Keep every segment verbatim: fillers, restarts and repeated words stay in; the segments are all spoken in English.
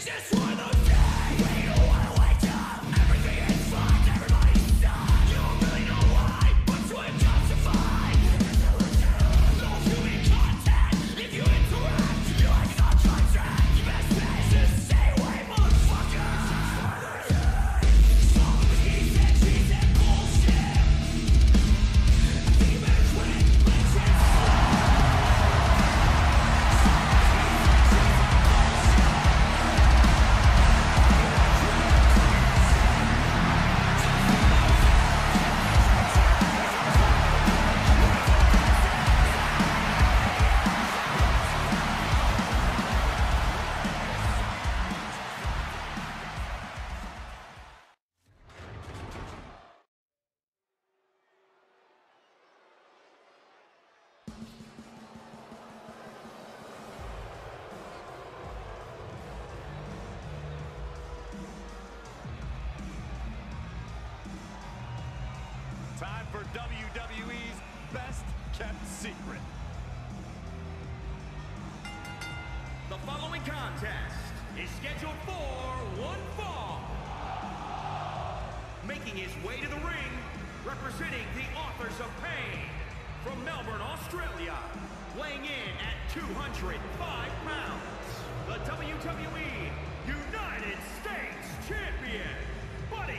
Just one of those days when you don't wanna wake up. Everything is fucked, everybody's stuck. You don't really know why, but you ain't justified. No human contact. If you interact, your life is on contract. You best bet just stay away, motherfucker. Some of the he said, she said bullshit. I think you better quit, let it Time for W W E's best kept secret. The following contest is scheduled for one fall. Making his way to the ring, representing the Authors of Pain, from Melbourne, Australia, weighing in at two hundred five pounds, the W W E United States Champion, Buddy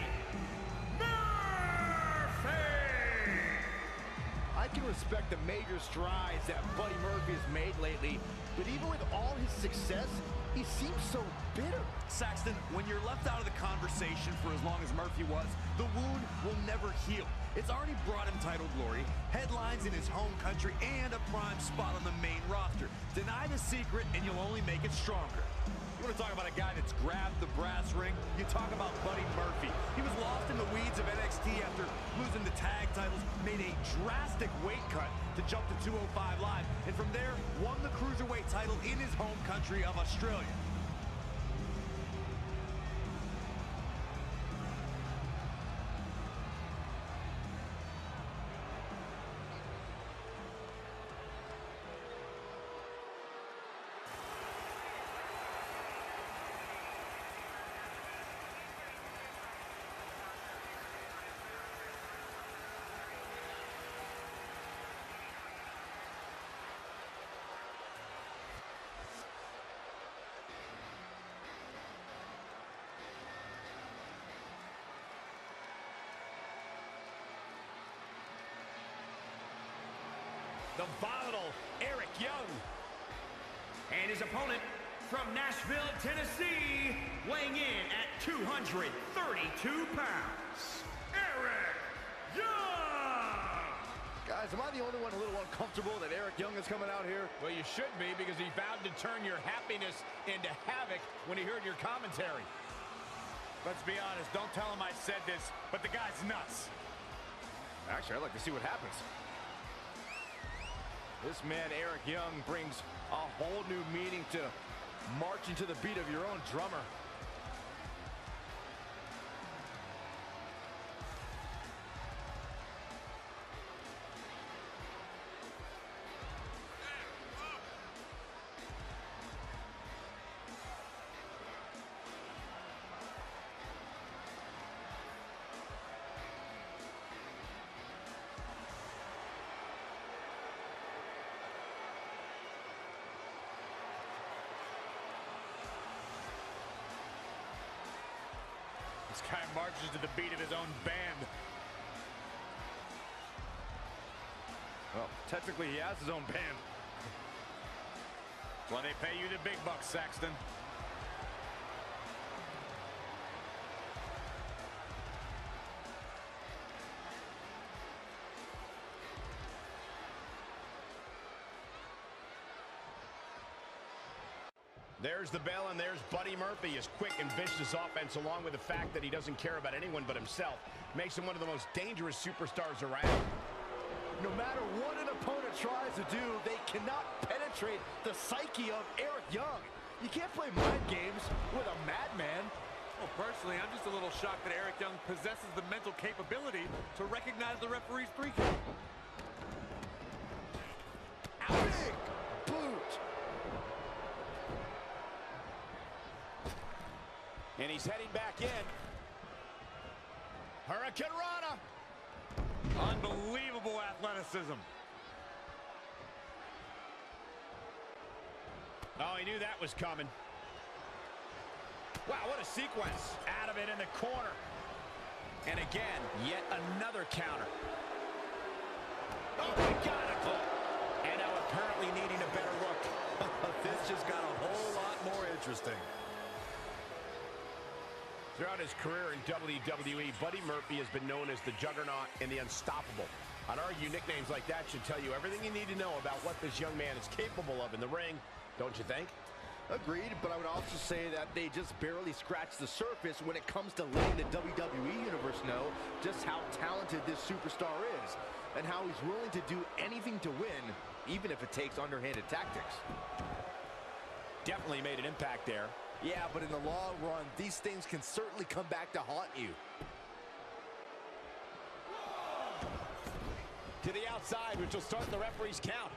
I can respect the major strides that Buddy Murphy has made lately, but even with all his success, he seems so bitter. Saxton, when you're left out of the conversation for as long as Murphy was, the wound will never heal. It's already brought him title glory, headlines in his home country, and a prime spot on the main roster. Deny the secret, and you'll only make it stronger. You want to talk about a guy that's grabbed the brass ring? You talk about Buddy Murphy. He was lost in the weeds of N X T after losing the tag titles, made a drastic weight cut to jump to two oh five Live, and from there, won the Cruiserweight title in his home country of Australia. the volatile Eric Young. And his opponent from Nashville, Tennessee, weighing in at two hundred thirty-two pounds, Eric Young! Guys, am I the only one a little uncomfortable that Eric Young is coming out here? Well, you should be, because he vowed to turn your happiness into havoc when he heard your commentary. Let's be honest, don't tell him I said this, but the guy's nuts. Actually, I'd like to see what happens. This man, Eric Young, brings a whole new meaning to marching to the beat of your own drummer. This guy marches to the beat of his own band. Well, technically he has his own band. Well, they pay you the big bucks, Saxton. There's the bell, and there's Buddy Murphy. His quick and vicious offense, along with the fact that he doesn't care about anyone but himself, makes him one of the most dangerous superstars around. No matter what an opponent tries to do, they cannot penetrate the psyche of Eric Young. You can't play mind games with a madman. Well, personally, I'm just a little shocked that Eric Young possesses the mental capability to recognize the referee's three count. Big boot. And he's heading back in. Hurricane Rana. Unbelievable athleticism. Oh, he knew that was coming. Wow, what a sequence. Out of it in the corner. And again, yet another counter. Oh, my God. And now apparently needing a better look. This just got a whole lot more interesting. Throughout his career in W W E, Buddy Murphy has been known as the Juggernaut and the Unstoppable. I'd argue nicknames like that should tell you everything you need to know about what this young man is capable of in the ring, don't you think? Agreed, but I would also say that they just barely scratched the surface when it comes to letting the W W E Universe know just how talented this superstar is and how he's willing to do anything to win, even if it takes underhanded tactics. Definitely made an impact there. Yeah, but in the long run, these things can certainly come back to haunt you. To the outside, which will start the referee's count.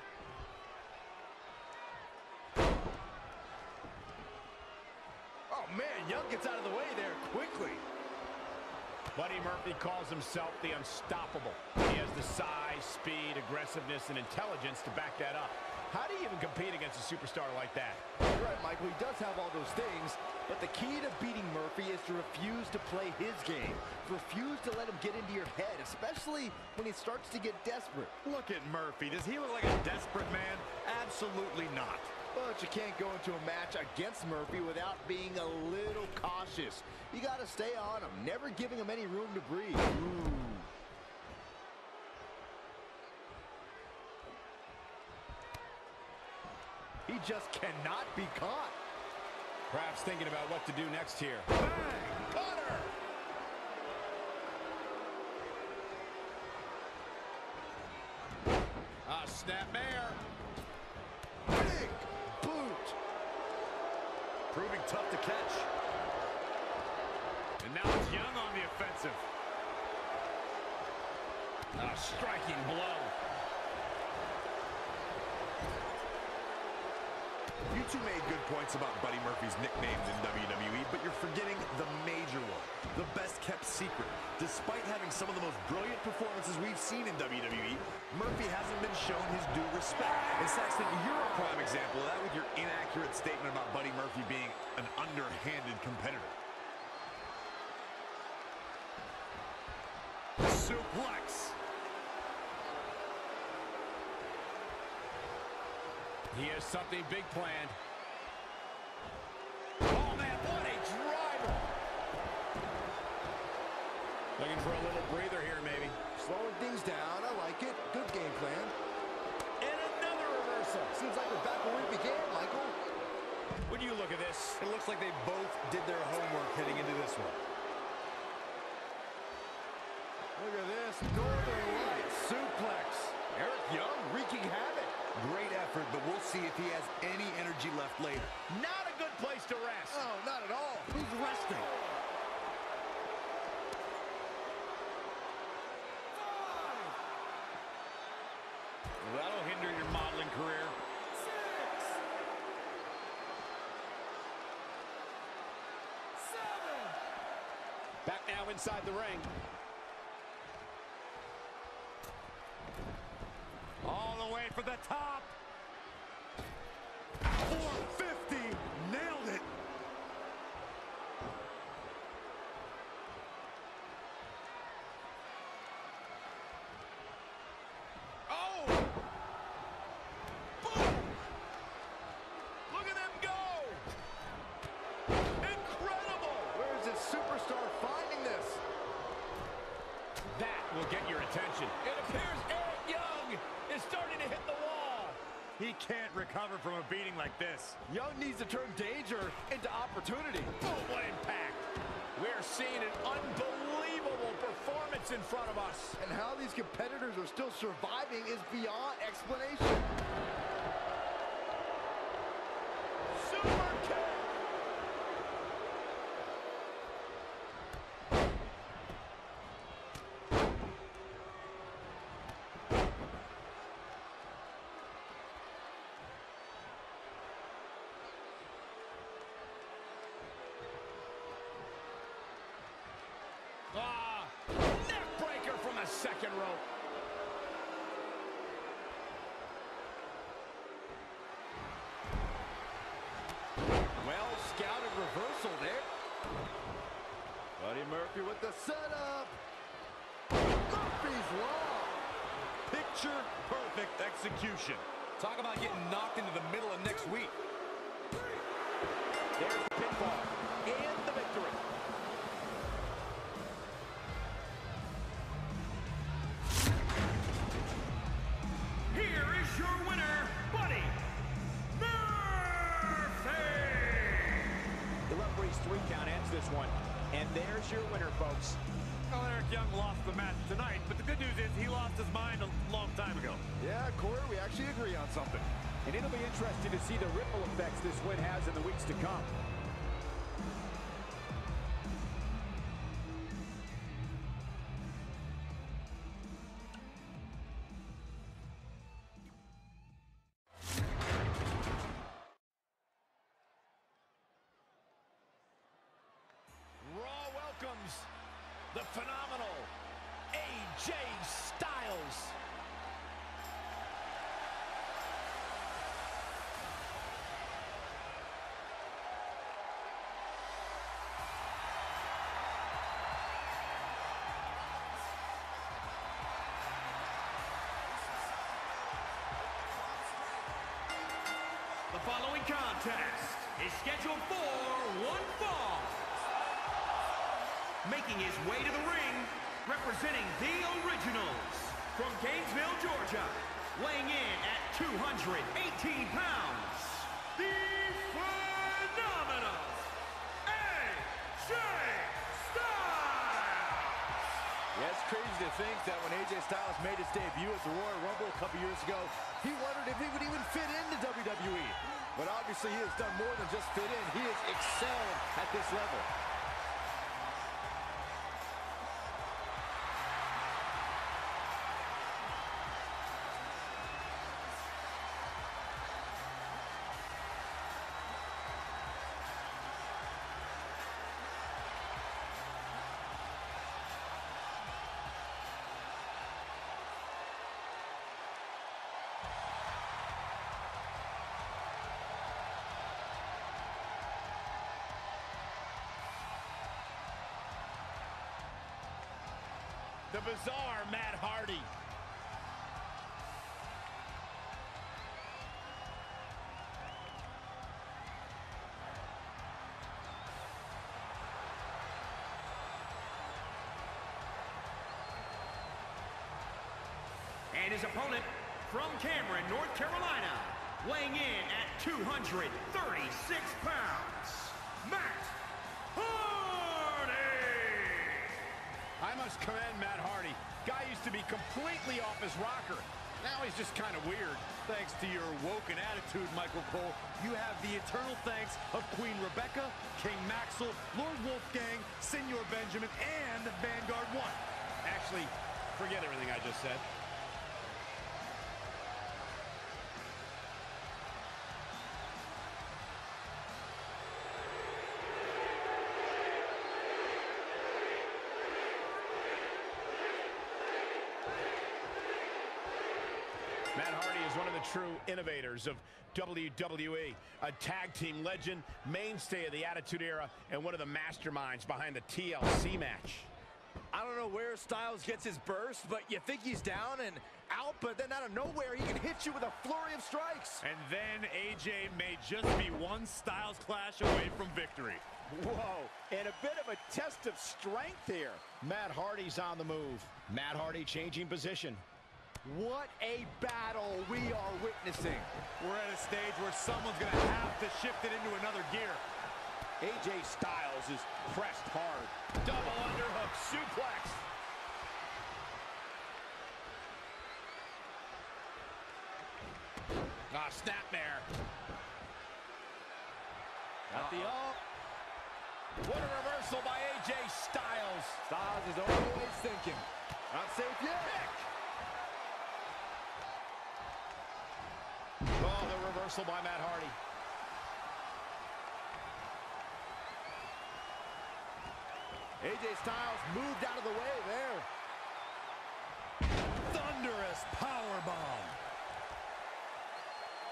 Oh, man, Young gets out of the way there quickly. Buddy Murphy calls himself the Unstoppable. He has the size, speed, aggressiveness, and intelligence to back that up. How do you even compete against a superstar like that? You're right, Michael. He does have all those things, but the key to beating Murphy is to refuse to play his game. Refuse to let him get into your head, especially when he starts to get desperate. Look at Murphy. Does he look like a desperate man? Absolutely not. But you can't go into a match against Murphy without being a little cautious. You got to stay on him, never giving him any room to breathe. Ooh. He just cannot be caught. Perhaps thinking about what to do next here. Bang! Cutter! Ah, snapmare. Big boot. Proving tough to catch. And now it's Young on the offensive. A striking blow. You two made good points about Buddy Murphy's nicknames in W W E, but you're forgetting the major one, the best-kept secret. Despite having some of the most brilliant performances we've seen in W W E, Murphy hasn't been shown his due respect. And Saxton, you're a prime example of that with your inaccurate statement about Buddy Murphy being an underhanded competitor. Suplex. He has something big planned. Oh, man, what a driver. Looking for a little breather here, maybe. Slowing things down. I like it. Good game plan. And another reversal. Seems like we're back where we began, Michael. When you look at this, It looks like they both did their homework heading into this one. Look at this. Northern Light suplex. Eric Young wreaking havoc. Great effort, but we'll see if he has any energy left later. not a good place to rest. Oh, not at all. Who's resting? That'll hinder your modeling career. Back now inside the ring. All the way for the top. four fifty, nailed it. Oh! Boom! Look at them go! Incredible! Where is this superstar finding this? That will get your attention. It appears Eric Young is starting to hit the wall. He can't recover from a beating like this. Young needs to turn danger into opportunity. Boom, what impact. We're seeing an unbelievable performance in front of us. And how these competitors are still surviving is beyond explanation. Super kick. Murphy with the setup. Murphy's Law. Picture perfect execution. Talk about getting knocked into the middle of next week. There's the pinfall and the victory. Here is your winner, Buddy Murphy! The referee's three count ends this one. And there's your winner, folks. Well, Eric Young lost the match tonight, but the good news is he lost his mind a long time ago. Yeah, Corey, we actually agree on something. And it'll be interesting to see the ripple effects this win has in the weeks to come. Raw welcomes the phenomenal A J Styles. The following contest is scheduled for one fall. Making his way to the ring, representing the Originals, from Gainesville, Georgia, weighing in at two hundred eighteen pounds, the phenomenal A J Styles! Yeah, it's crazy to think that when A J Styles made his debut at the Royal Rumble a couple years ago, he wondered if he would even fit into W W E. But obviously he has done more than just fit in. He has excelled at this level. The bizarre Matt Hardy. And his opponent, from Cameron, North Carolina, weighing in at two hundred thirty-six pounds, Matt Hardy! I must commend Matt Hardy. Guy used to be completely off his rocker. Now he's just kind of weird. Thanks to your woken attitude, Michael Cole, you have the eternal thanks of Queen Rebecca, King Maxwell, Lord Wolfgang, Senor Benjamin, and Vanguard One. Actually, forget everything I just said. Matt Hardy is one of the true innovators of W W E, a tag team legend, mainstay of the Attitude Era, and one of the masterminds behind the T L C match. I don't know where Styles gets his burst, but you think he's down and out, but then out of nowhere, he can hit you with a flurry of strikes. And then A J may just be one Styles clash away from victory. Whoa, and a bit of a test of strength here. Matt Hardy's on the move. Matt Hardy changing position. What a battle we are witnessing. We're at a stage where someone's going to have to shift it into another gear. A J Styles is pressed hard. Double underhook suplex. Ah, snapmare. At the up. What a reversal by A J Styles. Styles is always thinking. Not safe yet. Oh, the reversal by Matt Hardy. A J Styles moved out of the way there. Thunderous powerbomb.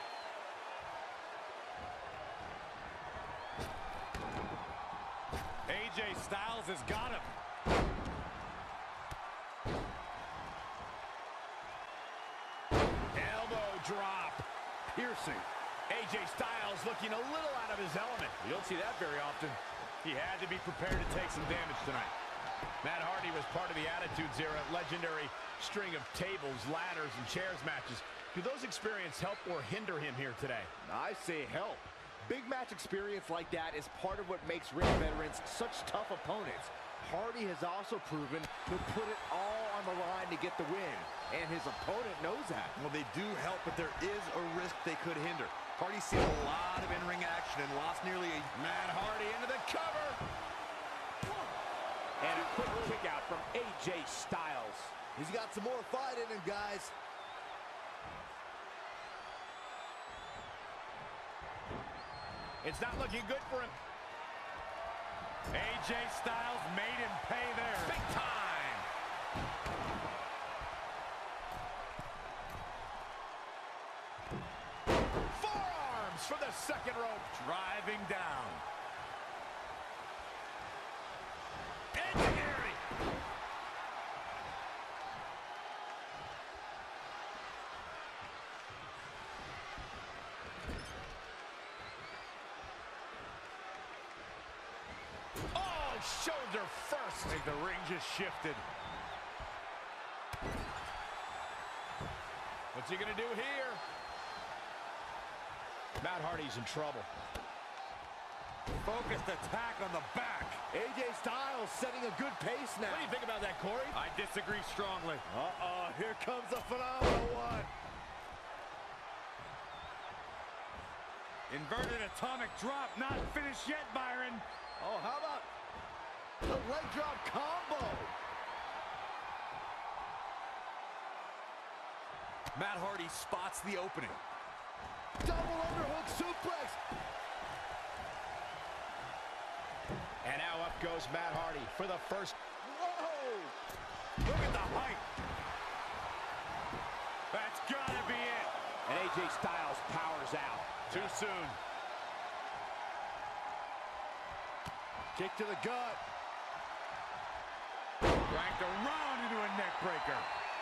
A A J Styles has got him. Elbow drop. Piercing. A J Styles looking a little out of his element. You don't see that very often. He had to be prepared to take some damage tonight. Matt Hardy was part of the Attitudes Era, legendary string of tables, ladders, and chairs matches. Do those experiences help or hinder him here today? I say help. Big match experience like that is part of what makes ring veterans such tough opponents. Hardy has also proven to put it all on the line to get the win, and his opponent knows that. Well, they do help, but there is a risk they could hinder. Hardy's seen a lot of in-ring action and lost nearly a... Matt Hardy into the cover. And a quick kick out from A J Styles. He's got some more fight in him, guys. It's not looking good for him. A J Styles made him pay there. Big time. Forearms for the second rope. Driving down. Engineering. Oh, shoulder first. I think the ring just shifted. What's he gonna do here? Matt Hardy's in trouble. Focused attack on the back. A J Styles setting a good pace now. What do you think about that, Corey? I disagree strongly. Uh-oh, here comes a phenomenal one. Inverted atomic drop, not finished yet, Byron. Oh, how about the leg drop combo? Matt Hardy spots the opening. Double underhook suplex. And now up goes Matt Hardy for the first. Whoa! Look at the height. That's gotta be it. And A J Styles powers out. Too soon. Kick to the gut. Ranked around into a neck breaker.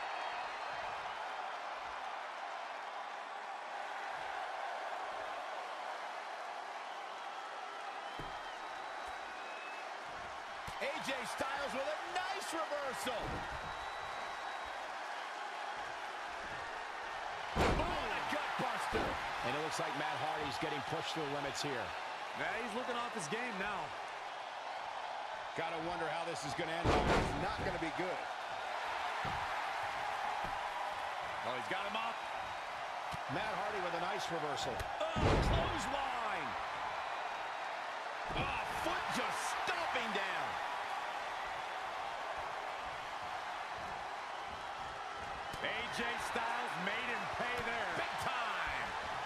A J Styles with a nice reversal. Oh, and a gut buster. And it looks like Matt Hardy's getting pushed to the limits here. Yeah, he's looking off his game now. Gotta wonder how this is gonna end. It's not going to be good. Oh, he's got him up. Matt Hardy with a nice reversal. Oh, clothesline. Oh, foot just stomping down. A J Styles made him pay there. Big time.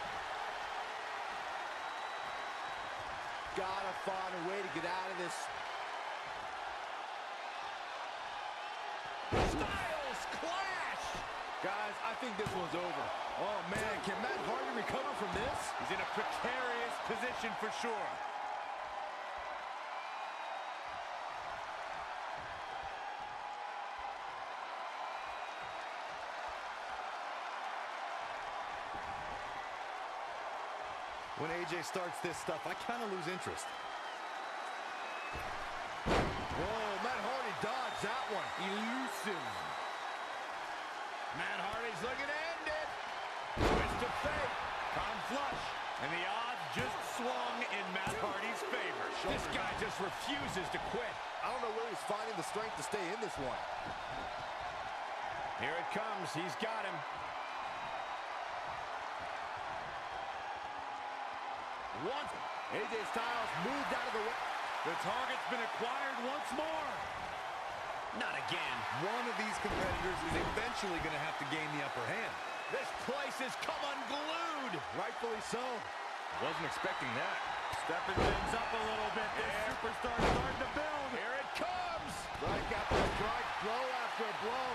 Gotta find a way to get out of this. Styles clash. Guys, I think this one's over. Oh, man, can Matt Hardy recover from this? He's in a precarious position for sure. When A J starts this stuff, I kind of lose interest. Whoa, Matt Hardy dodged that one. Elusive. Matt Hardy's looking to end it. Twist of fate. Con flush. And the odds just swung in Matt Hardy's favor. This guy just refuses to quit. I don't know where he's finding the strength to stay in this one. Here it comes. He's got him. Once A J Styles moved out of the way. The target's been acquired once more. Not again. One of these competitors is eventually going to have to gain the upper hand. This place has come unglued. Rightfully so. Wasn't expecting that. Stepping things up a little bit. This Yeah. superstar starting to build. Here it comes. Strike after strike, blow after blow.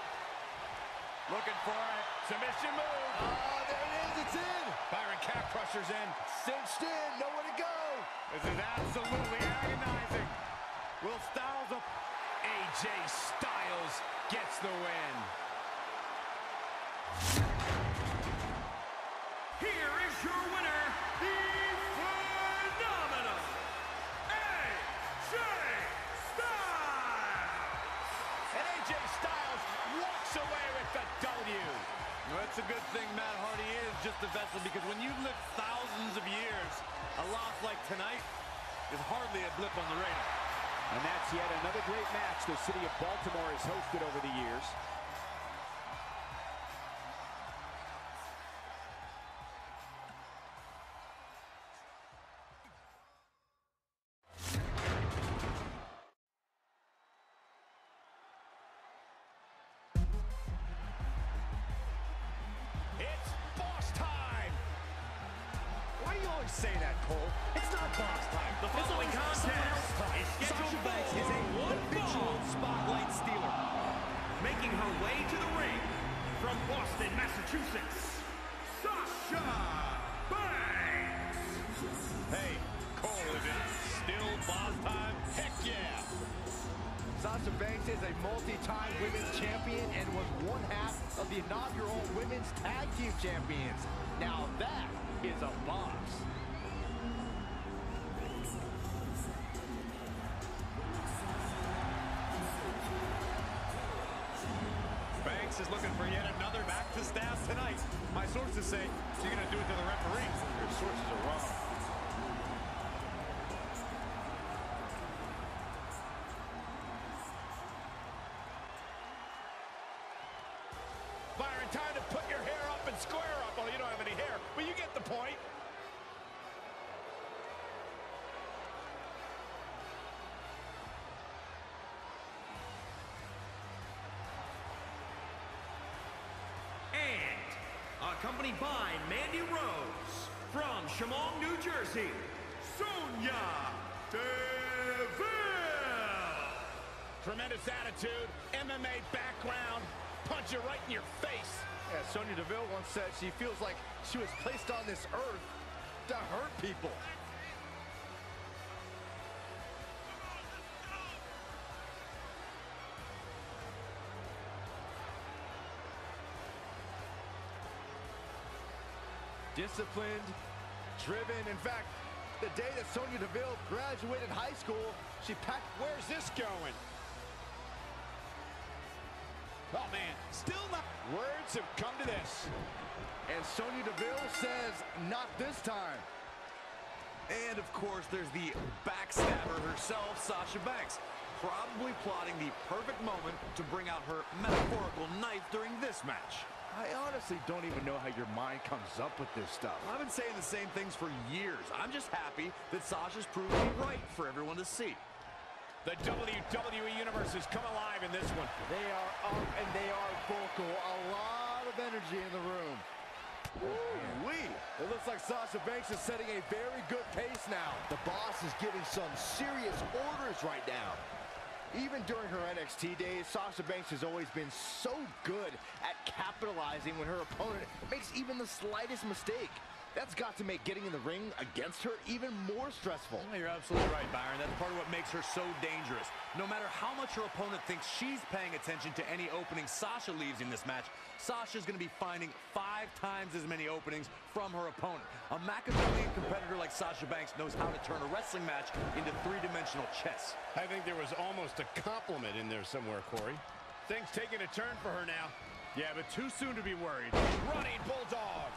Looking for it. Submission move. Oh, there it is, it's in. Byron calf crusher pressure's in. Cinched in, nowhere to go. This is absolutely agonizing. Will Styles up? A J Styles gets the win. Here is your winner, the phenomenal A J Styles. And A J Styles walks away with the W. Well, that's a good thing Matt Hardy is just a vessel, because when you live thousands of years, a loss like tonight is hardly a blip on the radar. And that's yet another great match the city of Baltimore has hosted over the years. It's boss time. Why do you always say that, Cole? It's not boss time. The following contest is scheduled Sasha Banks for is a one habitual fall. spotlight stealer. Making her way to the ring from Boston, Massachusetts, Sasha Banks. Hey, Cole, is it still boss time? Heck yeah. Sasha Banks is a multi-time women's champion and was one half of the inaugural women's tag team champions. Now that is a boss. Banks is looking for yet another back to staff tonight. My sources say she's going to do it to the referee. Your sources are wrong. Byron, time to put your hair up and square up. Well, you don't have any hair, but you get the point. And accompanied by Mandy Rose from Chemung, New Jersey, Sonya Deville. Tremendous attitude, M M A background, punch you right in your face. Yeah, Sonya Deville once said she feels like she was placed on this earth to hurt people. Disciplined, driven. In fact, the day that Sonya Deville graduated high school, she packed. Where's this going? Oh, man, still not. Words have come to this. And Sonya Deville says, not this time. And of course, there's the backstabber herself, Sasha Banks, probably plotting the perfect moment to bring out her metaphorical knife during this match. I honestly don't even know how your mind comes up with this stuff. I've been saying the same things for years. I'm just happy that Sasha's proved me right for everyone to see. The W W E Universe has come alive in this one. They are up and they are vocal. A lot of energy in the room. Ooh-wee. It looks like Sasha Banks is setting a very good pace now. The boss is giving some serious orders right now. Even during her N X T days, Sasha Banks has always been so good at capitalizing when her opponent makes even the slightest mistake. That's got to make getting in the ring against her even more stressful. Well, you're absolutely right, Byron. That's part of what makes her so dangerous. No matter how much her opponent thinks she's paying attention to any opening Sasha leaves in this match, Sasha's going to be finding five times as many openings from her opponent. A Machiavellian competitor like Sasha Banks knows how to turn a wrestling match into three-dimensional chess. I think there was almost a compliment in there somewhere, Corey. Things taking a turn for her now. Yeah, but too soon to be worried. Running Bulldog.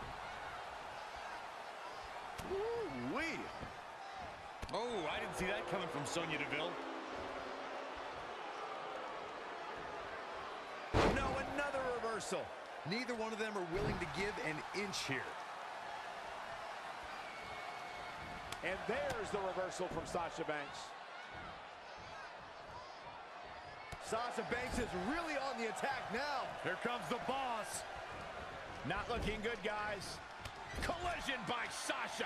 Ooh-wee. Oh, I didn't see that coming from Sonya Deville. No, another reversal. Neither one of them are willing to give an inch here. And there's the reversal from Sasha Banks. Sasha Banks is really on the attack now. Here comes the boss. Not looking good, guys. Collision by Sasha.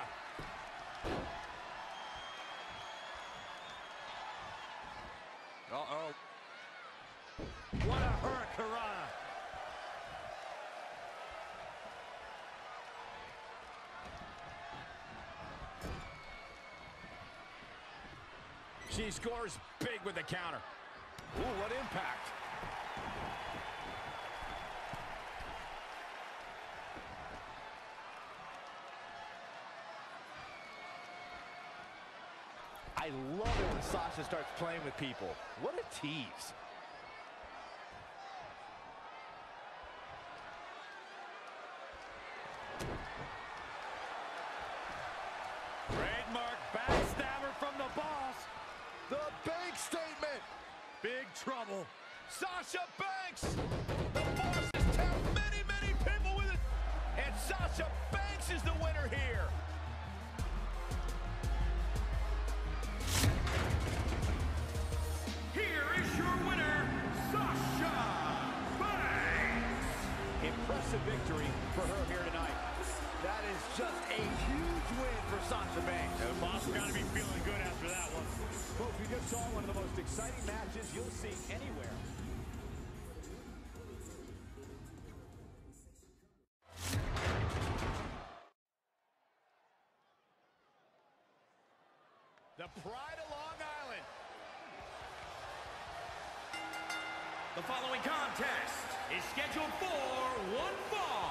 Uh-oh. What a hurricanrana. She scores big with the counter. Ooh, what impact. I love it when Sasha starts playing with people. What a tease. Trademark backstabber from the boss. The bank statement. Big trouble. Sasha Banks! The boss has tapped many, many people with it. And Sasha Banks is the winner here. Here is your winner, Sasha Banks. Impressive victory for her here tonight. That is just a huge win for Sasha Banks. The boss got to be feeling good after that one. Folks, we just saw one of the most exciting matches you'll see anywhere. The Pride of Long Island. The following contest is scheduled for one fall.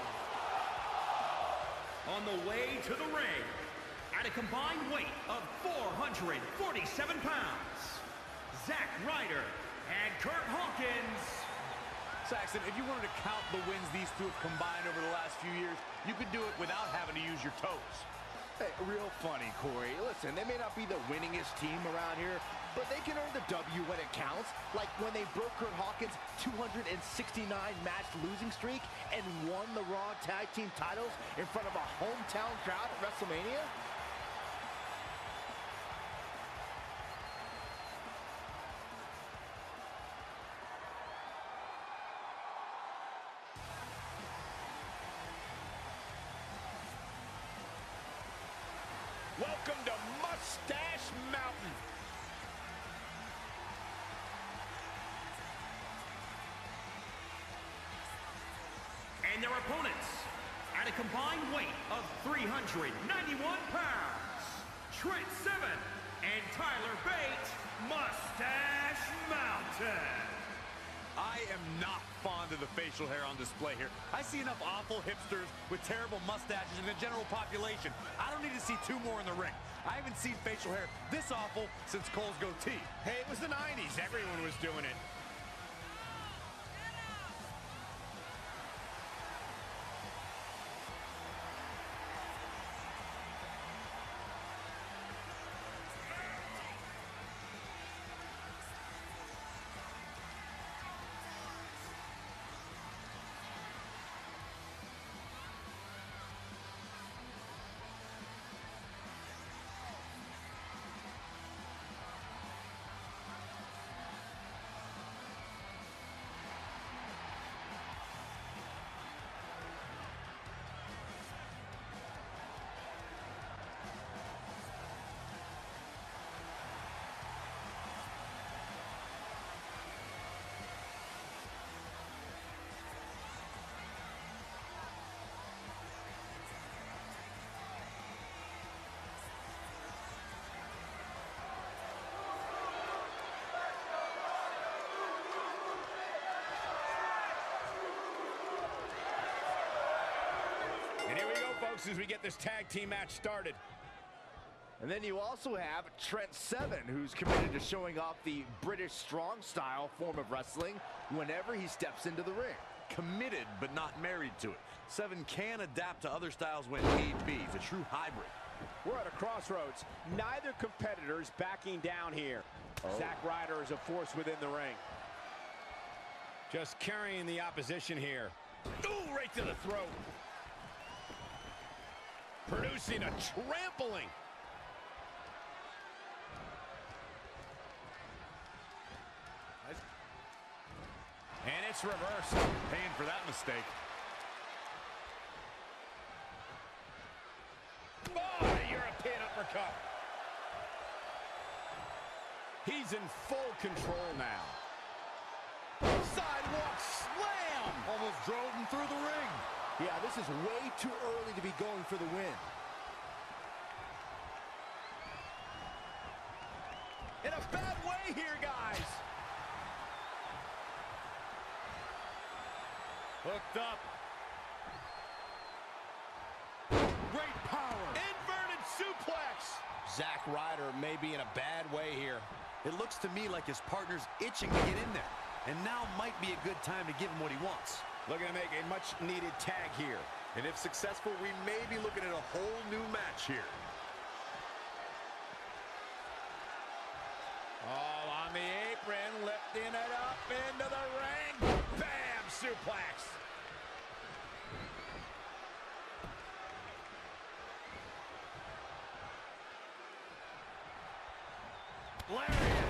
On the way to the ring, at a combined weight of four hundred forty-seven pounds, Zack Ryder and Kurt Hawkins. Saxton, if you wanted to count the wins these two have combined over the last few years, you could do it without having to use your toes. Hey, real funny, Corey. Listen, they may not be the winningest team around here, but they can earn the W when it counts. Like when they broke Kurt Hawkins' two hundred sixty-nine match losing streak and won the Raw Tag Team titles in front of a hometown crowd at WrestleMania. Welcome to Mustache Mountain. And their opponents, at a combined weight of three hundred ninety-one pounds, Trent Seven and Tyler Bate, Mustache Mountain. I am not fond of the facial hair on display here. I see enough awful hipsters with terrible mustaches in the general population. I don't need to see two more in the ring. I haven't seen facial hair this awful since Cole's goatee. Hey, it was the nineties. Everyone was doing it. And here we go, folks, as we get this tag team match started. And then you also have Trent Seven, who's committed to showing off the British strong style form of wrestling whenever he steps into the ring. Committed, but not married to it. Seven can adapt to other styles when need be. He's a true hybrid. We're at a crossroads. Neither competitor's backing down here. Oh. Zack Ryder is a force within the ring. Just carrying the opposition here. Ooh, right to the throat. Producing a trampling. And it's reversed. Paying for that mistake. Oh, the European uppercut. He's in full control now. Sidewalk slam. Almost drove him through the ring. Yeah, this is way too early to be going for the win. in a bad way here, guys. Hooked up. Great power. Inverted suplex. Zack Ryder may be in a bad way here. It looks to me like his partner's itching to get in there. And now might be a good time to give him what he wants. Looking to make a much-needed tag here. And if successful, we may be looking at a whole new match here. All on the apron, lifting it up into the ring. Bam! Suplex. Lariat.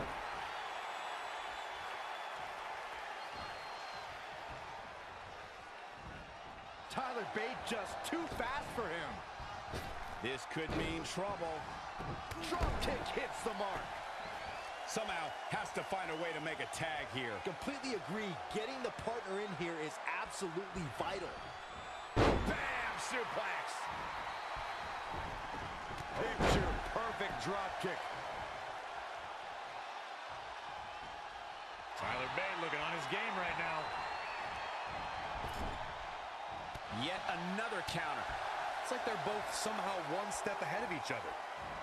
Tyler Bate just too fast for him. This could mean trouble. Drop kick hits the mark. Somehow has to find a way to make a tag here. Completely agree. Getting the partner in here is absolutely vital. Bam! Suplex. Picture perfect drop kick. Tyler Bate looking on his game right now. Yet another counter. It's like they're both somehow one step ahead of each other.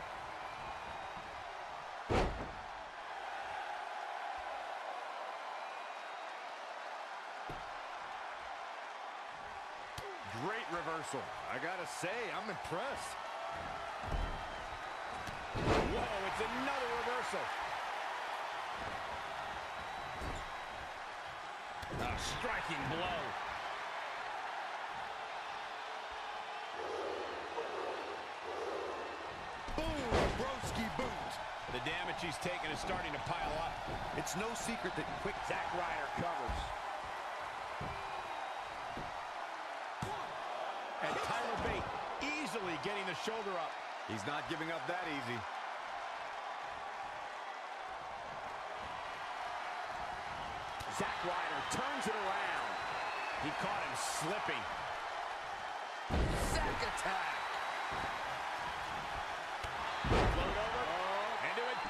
Great reversal. I gotta say, I'm impressed. Whoa, it's another reversal. A striking blow. Boom! Broski boot. The damage he's taken is starting to pile up. It's no secret that quick Zack Ryder covers. And Tyler Bate easily getting the shoulder up. He's not giving up that easy. Zack Ryder turns it around. He caught him slipping. Zack attack. Float over. Oh. Into it.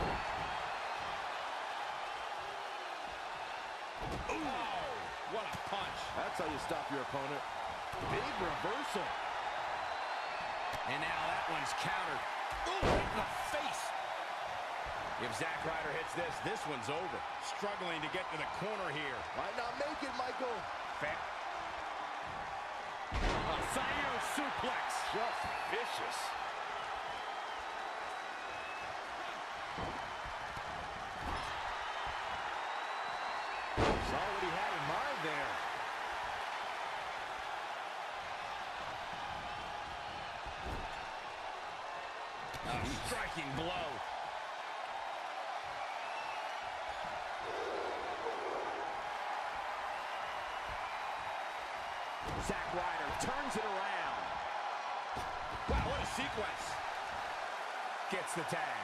Oh, what a punch. That's how you stop your opponent. Big reversal. And now that one's countered. Ooh, right in the face. If Zack Ryder hits this, this one's over. Struggling to get to the corner here. Might not make it, Michael. Fair. A Sayo suplex. Just vicious. Saw what he had in mind there. A striking blow. Zack Ryder turns it around. Wow, what a sequence. Gets the tag.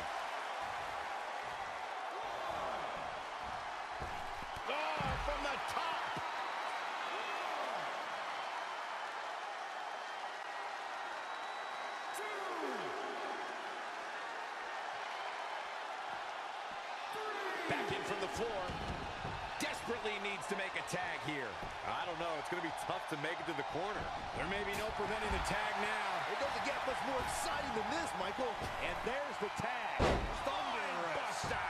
Oh, from the top. Back in from the floor. Desperately needs to make a tag here. I don't know. It's going to be tough to make it to the corner. There may be no preventing the tag now. It doesn't get much more exciting than this, Michael. And there's the tag. Buster.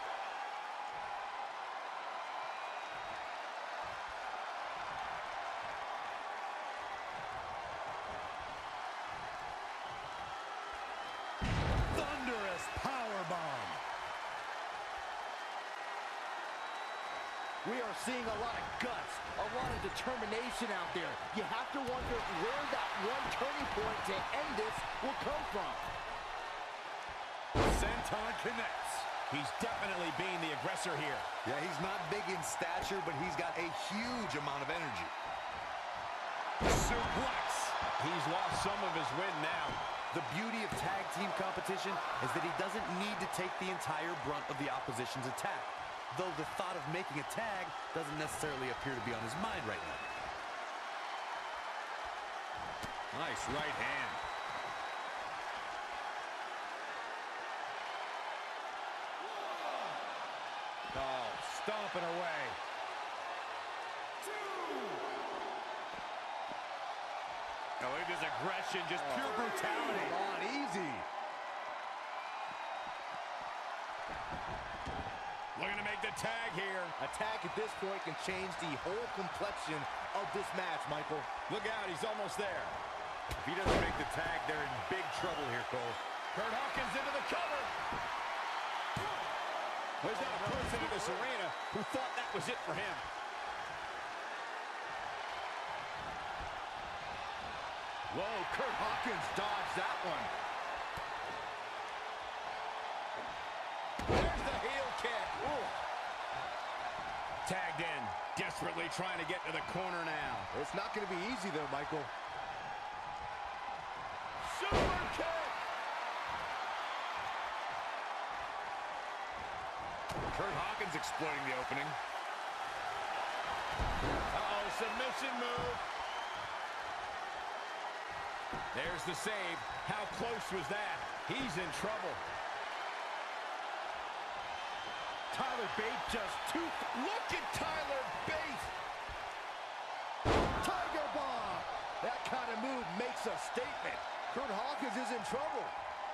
Thunderous powerbomb. We are seeing a lot of guts, a lot of determination out there. You have to wonder where that one turning point to end this will come from. Senton connects. He's definitely being the aggressor here. Yeah, he's not big in stature, but he's got a huge amount of energy. Suplex. He's lost some of his wind now. The beauty of tag team competition is that he doesn't need to take the entire brunt of the opposition's attack, though the thought of making a tag doesn't necessarily appear to be on his mind right now. Nice right hand. Oh, stomping away. Oh, look at this aggression, just pure Oh, brutality. come on, easy. Looking to make the tag here. A tag at this point can change the whole complexion of this match, Michael. Look out, he's almost there. If he doesn't make the tag, they're in big trouble here, Cole. Kurt Hawkins into the cover. There's not a person in this arena who thought that was it for him. Whoa, Kurt Hawkins dodged that one. There's the heel kick. Ooh. Tagged in, desperately trying to get to the corner now. It's not going to be easy, though, Michael. Super kick. Kurt Hawkins exploiting the opening. Uh-oh, submission move. There's the save. How close was that? He's in trouble. Tyler Bate just too... Look at Tyler Bate! Tiger Bomb! That kind of move makes a statement. Kurt Hawkins is in trouble.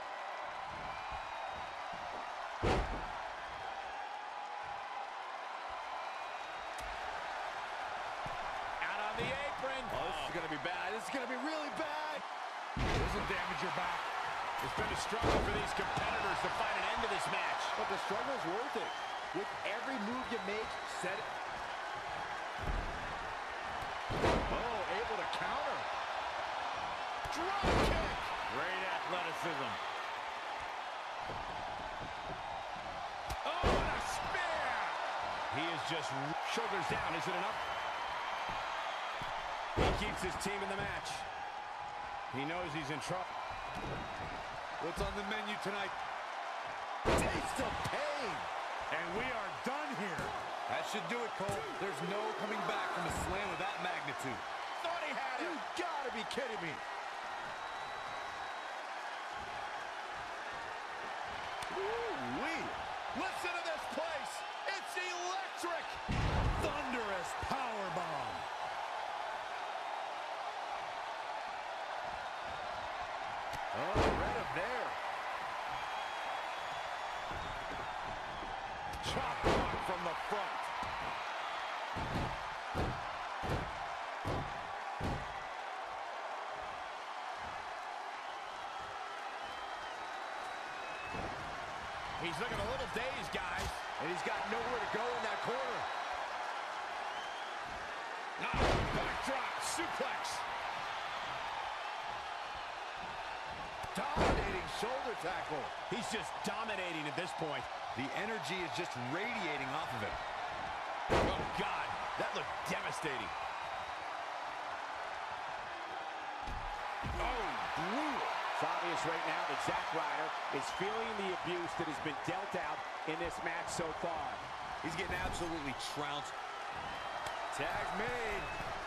Out on the apron. Oh, this is going to be bad. This is going to be really bad. This will damage your back. It's been a struggle for these competitors to find an end to this match. But the struggle's worth it. With every move you make, set it. Oh, able to counter. Drop kick. Great athleticism. Oh, what a spear! He is just shoulders down. Is it enough? He keeps his team in the match. He knows he's in trouble. What's on the menu tonight? Taste of pain. And we are done here. That should do it, Cole. There's no coming back from a slam of that magnitude. Thought he had it. You gotta be kidding me. Woo-wee. Listen to this place. It's electric. Thunderous powerbomb. Oh, read him there. Chop block from the front. He's looking a little dazed, guys. And he's got nowhere to go in that corner. Ah, backdrop suplex. Dominating shoulder tackle. He's just dominating at this point. The energy is just radiating off of him. Oh, God. That looked devastating. Oh, brutal. It's obvious right now that Zack Ryder is feeling the abuse that has been dealt out in this match so far. He's getting absolutely trounced. Tag made.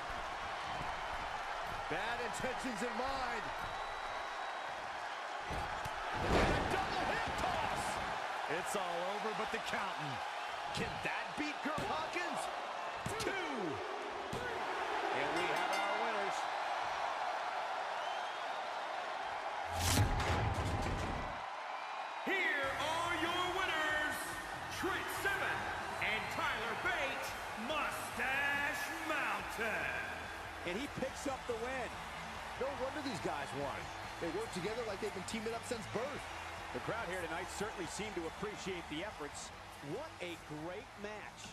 Bad intentions in mind. And a double hip toss. It's all over but the counting. Can that beat Kurt Hawkins? Two. And we have our winners. Here are your winners, Trent Seven and Tyler Bate, Mustache Mountain. And he picks up the win. No wonder these guys won. They work together like they've been teaming up since birth. The crowd here tonight certainly seemed to appreciate the efforts. What a great match.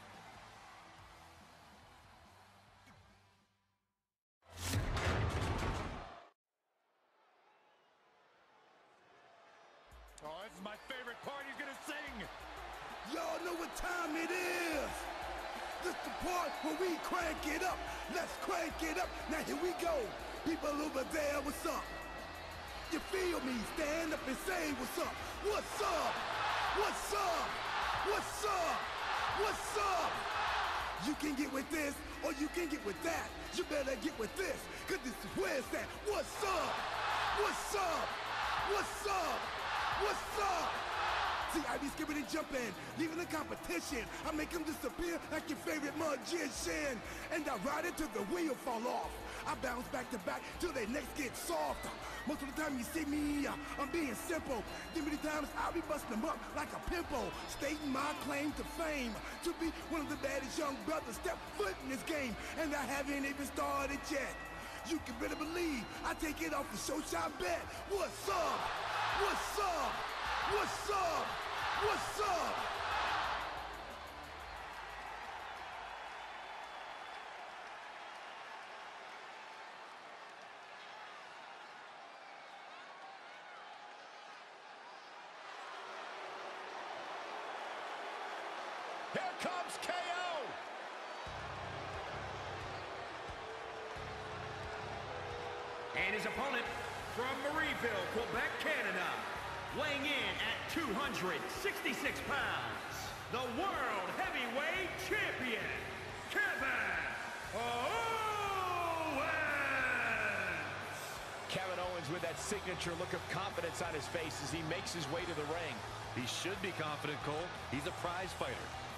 Oh, this is my favorite part. He's gonna sing. Y'all know what time it is. This the part where we crank it up. Let's crank it up. Now here we go. People over there, what's up? You feel me? Stand up and say what's up. What's up? What's up? What's up? What's up? You can get with this or you can get with that. You better get with this, cause this is where it's at. What's up? What's up? What's up? What's up? See, I be skipping and jumping, leaving the competition. I make them disappear like your favorite magician. And I ride it till the wheel fall off. I bounce back to back till their necks get soft. Most of the time you see me, uh, I'm being simple. Then many times I'll be busting them up like a pimple, stating my claim to fame, to be one of the baddest young brothers step foot in this game. And I haven't even started yet. You can better believe I take it off the show shot bet. What's up? What's up? What's up? What's up? Here comes K O. And his opponent from Marieville, Quebec, Canada, weighing in at two hundred sixty-six pounds, the World Heavyweight Champion, Kevin Owens! Kevin Owens with that signature look of confidence on his face as he makes his way to the ring. He should be confident, Cole. He's a prize fighter.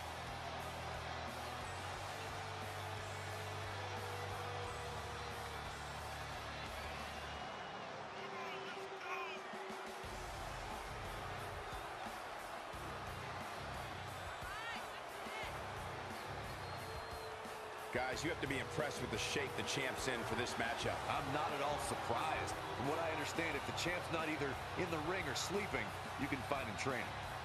Guys, you have to be impressed with the shape the champ's in for this matchup. I'm not at all surprised. From what I understand, if the champ's not either in the ring or sleeping, you can find him training.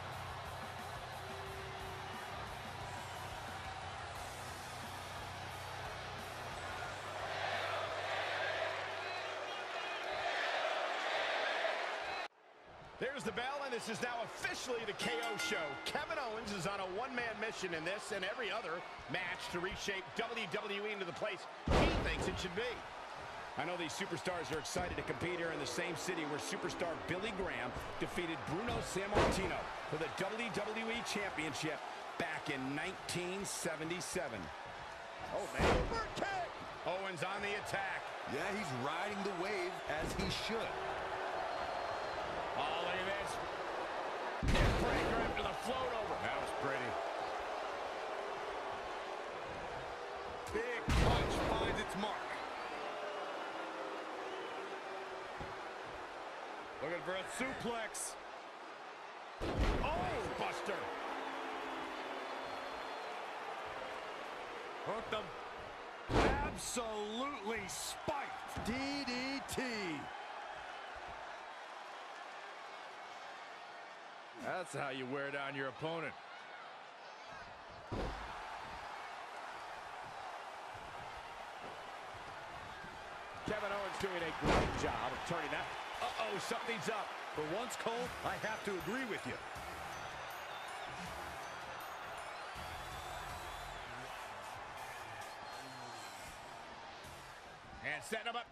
There's the bell, and this is now officially the K O show. Kevin Owens is on a one-man mission in this and every other match to reshape W W E into the place he thinks it should be. I know these superstars are excited to compete here in the same city where superstar Billy Graham defeated Bruno Sammartino for the W W E Championship back in nineteen seventy-seven. Oh, man. Super kick! Owens on the attack. Yeah, he's riding the wave as he should. Oh, look at this. Neckbreaker after the float over. That was pretty. Big punch finds its mark. Looking for a suplex. Oh, Buster. Hooked him. Absolutely spiked. D D T. That's how you wear down your opponent. Kevin Owens doing a great job of turning that. Uh-oh, something's up. For once, Cole, I have to agree with you. And setting him up.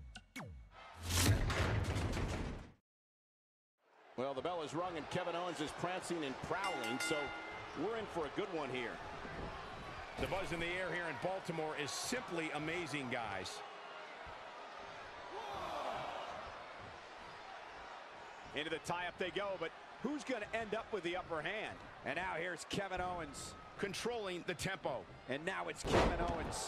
Well, the bell is rung and Kevin Owens is prancing and prowling, so we're in for a good one here. The buzz in the air here in Baltimore is simply amazing, guys. Into the tie-up they go, but who's going to end up with the upper hand? And now here's Kevin Owens. Controlling the tempo. And now it's Kevin Owens.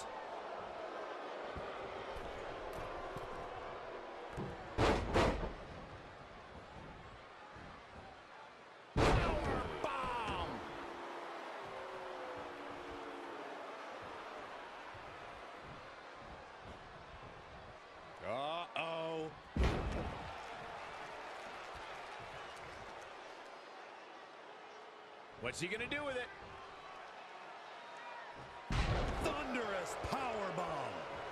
Uh-oh. What's he gonna do with it? Thunderous powerbomb.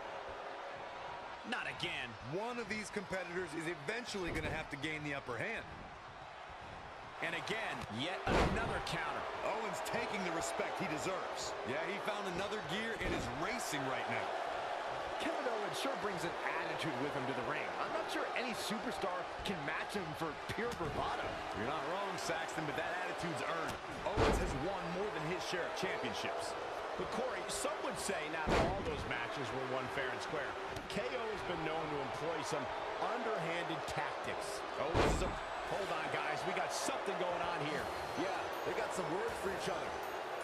Not again. One of these competitors is eventually going to have to gain the upper hand. And again, yet another counter. Owens taking the respect he deserves. Yeah, he found another gear and is racing right now. Kevin Owens sure brings an attitude with him to the ring. I'm not sure any superstar can match him for pure bravado. You're not wrong, Saxton, but that attitude's earned. Owens has won more than his share of championships. But Corey, some would say not all those matches were won fair and square. K O has been known to employ some underhanded tactics. Owens is a Hold on, guys. We got something going on here. Yeah, they got some words for each other.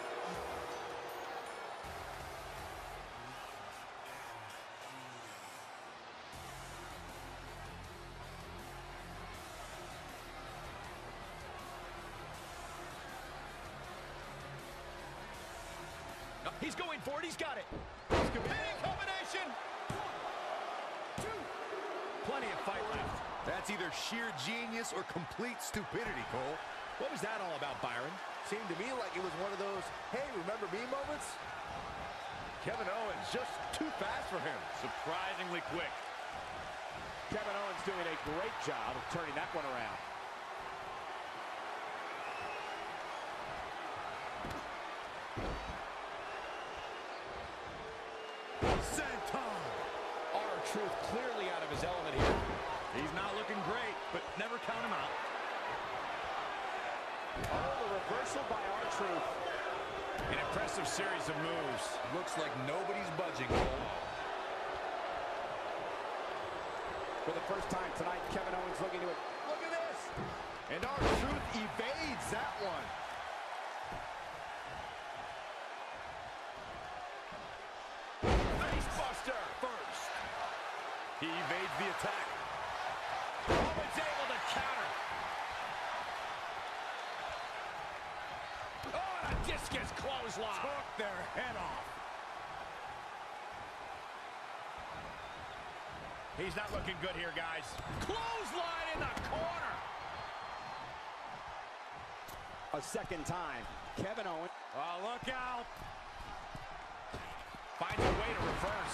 He's going for it. He's got it. Pinning combination. One, two. Plenty of fight left. That's either sheer genius or complete stupidity, Cole. What was that all about, Byron? Seemed to me like it was one of those, hey, remember me moments? Kevin Owens just too fast for him. Surprisingly quick. Kevin Owens doing a great job of turning that one around. R-Truth clearly out of his element here. He's not looking great, but never count him out. Oh, the reversal by R-Truth. An impressive series of moves. Looks like nobody's budging, Cole. For the first time tonight, Kevin Owens looking to it. Look at this. And R-Truth evades that one. Facebuster first. He evades the attack. Owens able to counter. Oh, and a discus clothesline. Took their head off. He's not looking good here, guys. Clothesline in the corner. A second time, Kevin Owens. Oh, look out. Finds a way to reverse.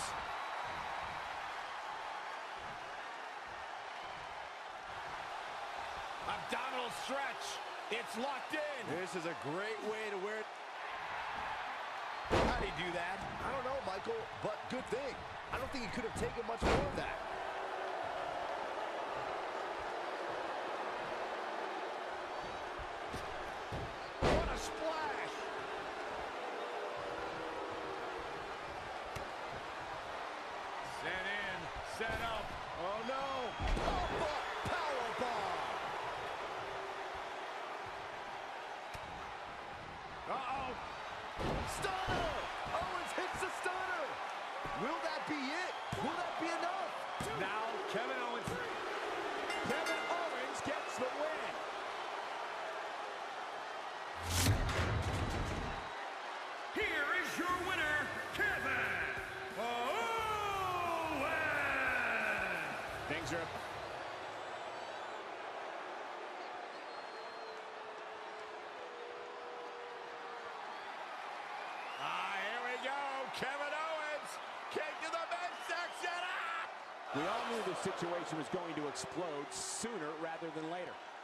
Abdominal stretch. It's locked in. This is a great way to wear it. How'd he do that? I don't know, Michael, but good thing. I don't think he could have taken much more of that. What a splash. Set in, set up. Oh, no. Pop-up powerbomb. Uh-oh. Stunner. Owens hits the stunner. Will that be it? Will that be enough? Now Kevin Owens. Kevin Owens gets the win. Here is your winner, Kevin Owens. Things are... Ah, here we go. Kevin Owens. Kick to the midsection. Ah! We all knew the situation was going to explode sooner rather than later.